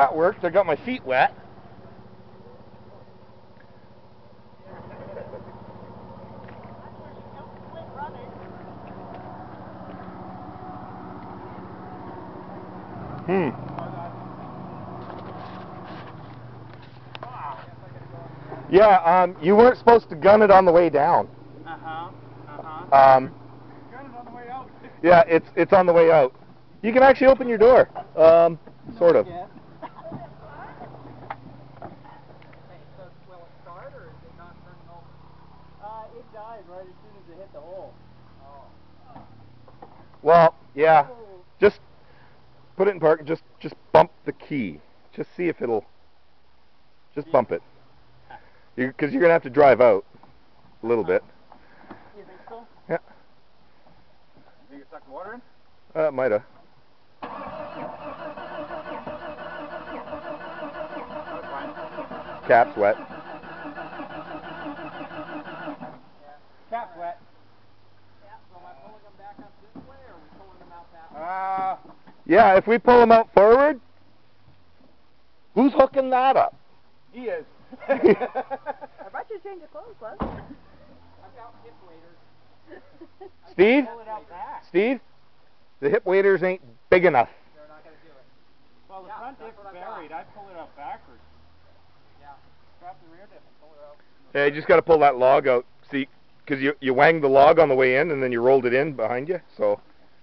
that worked. I got my feet wet. Yeah, you weren't supposed to gun it on the way down. Gun it on the way out. Yeah, it's on the way out. You can actually open your door. Sort of. Will it start or is it not turning over? It died right as soon as it hit the hole. Well, yeah. Just put it in park. Just bump the key. Just see if it'll. Just bump it. Because you're gonna have to drive out a little bit. You think so? Yeah. You think it sucked water in? It might have. Cap's wet. Cap's wet. So am I pulling them back up this way or are we pulling them out that way? Yeah, if we pull them out forward, who's hooking that up? He is. I brought you a change of clothes, bud. I've got hip waders. Steve? Pull it out back. Steve? The hip waders ain't big enough. They're not going to do it. Well, the front diff is buried. I pull it out backwards. Yeah. Grab the rear diff and pull it out. Yeah, you just got to pull that log out. See, because you wanged the log on the way in and then you rolled it in behind you. So.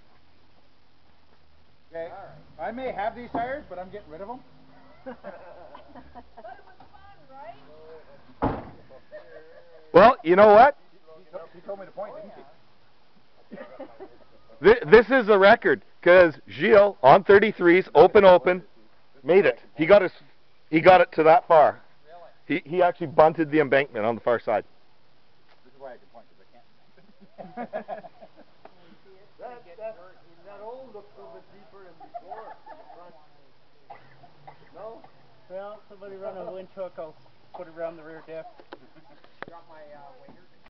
Okay. I may have these tires, but I'm getting rid of them. Well, you know what? He told me to point, didn't he? This is a record because Gilles on 33s, open, made it. He got it to that far. Really? He actually bunted the embankment on the far side. This is why I can point because I can't. That hole looks a little bit deeper than before. No? Well, somebody run a winch hook. I'll put it around the rear diff. Got my waders.